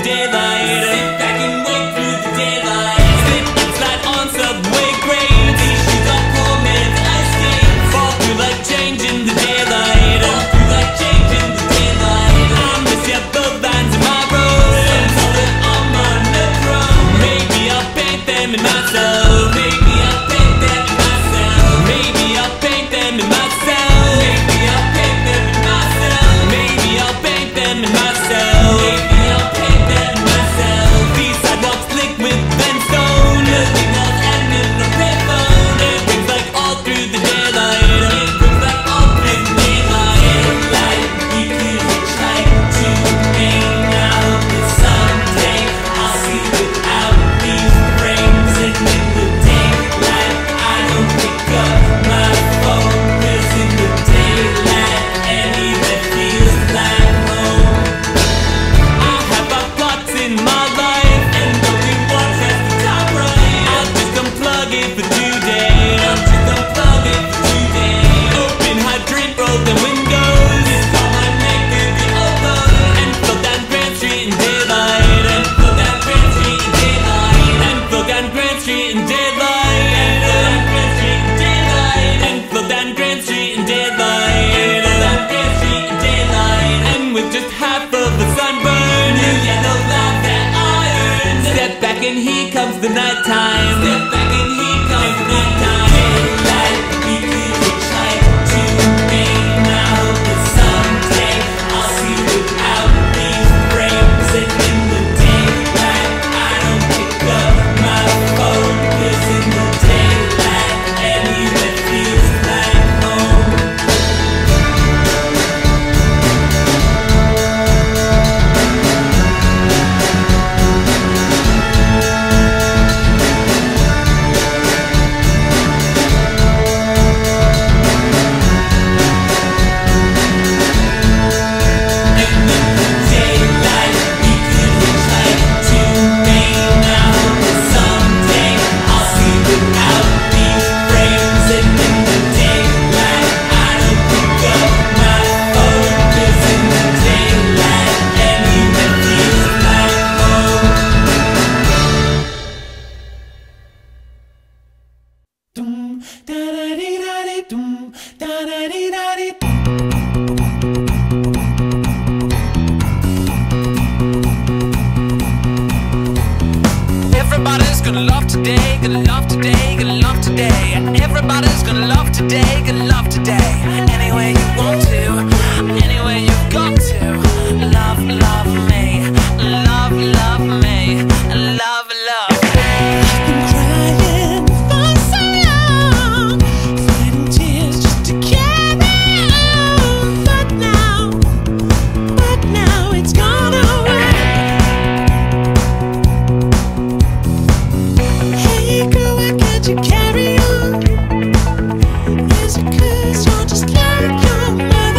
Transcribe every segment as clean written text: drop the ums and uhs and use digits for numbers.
daylight. Sit back and wait through the daylight. Slip and slide on subway grades. These shoes are cold, man, ice skates. Fall through like change in the daylight. Fall through like change in the daylight. I miss ya, the lines in my road. Some solid on my metro. Maybe I'll paint them in myself. Maybe I'll paint them in myself. Maybe I'll paint them in myself. Maybe I'll paint them in myself. Maybe I'll paint them in myself. Maybe I'll paint them in myself. These sidewalks slick with brimstone. The signals end in a payphone. It rings like all through the daylight. It rings like all through the daylight. Daylight, we could hitchhike to Maine now, but someday I'll see without these frames. And in the daylight, I don't pick up my phone, 'cause in the daylight, anywhere feels like home. I have my plots in my life, and only one has the top right. I'll just unplug it for today. I'll just unplug it for today. Open hydrant, roll the windows. Just call my name through the open. And flow down Grand Street in daylight. And flow down Grand Street in daylight. And flow down Grand Street in daylight. And flow down Grand Street in daylight. And flow down Grand Street in daylight. And flow down Grand Street in daylight. And with just half of the sunburn, new yellow love that I earned. Step back and here comes the nighttime. Step back and here comes the nighttime. Daylight, we could hitchhike to Maine now, but someday I'll see without these frames. And in the daylight, I don't pick up my phone, 'cause in the daylight, anywhere feels like home. Everybody's gonna love today, gonna love today, gonna love today. Everybody's gonna love today, gonna love today. Any way you want to, any way you've got to. Love, love me, love, love me, love, love me. I've been crying for so long, fighting tears just to carry on. But now it's gone away. Hey girl, why can't you carry on? Is it 'cause you're just like your mother?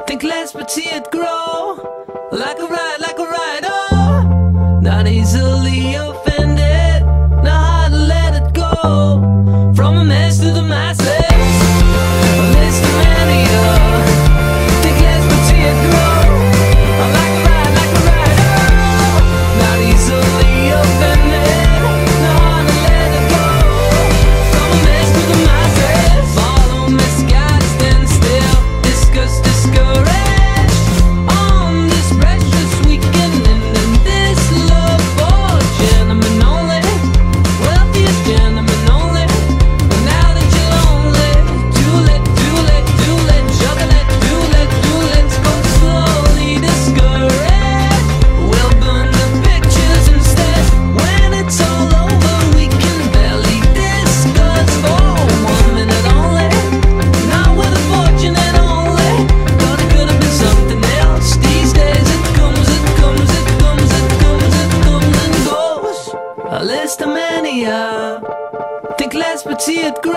Think less but see it grow. Like a ride, oh. Not easily offended, not hard to let it go. From a mess to the masses, a list of many, oh. Think less but see it grow. Like a ride, oh. Not easily offended, not hard to let it go. From a mess to the masses, follow misguided, stand still, discuss, discouraged. On this precious weekend and in this love for gentlemen only, wealthiest gentlemen only. But now that you're lonely, too late, juggle it, let's go slowly discouraged. We'll burn the pictures instead. When it's all over, we can barely discuss for 1 minute only. Not with a fortune at only. Thought it could have been something else. These days it comes and goes. A list of many, think less but see it grow.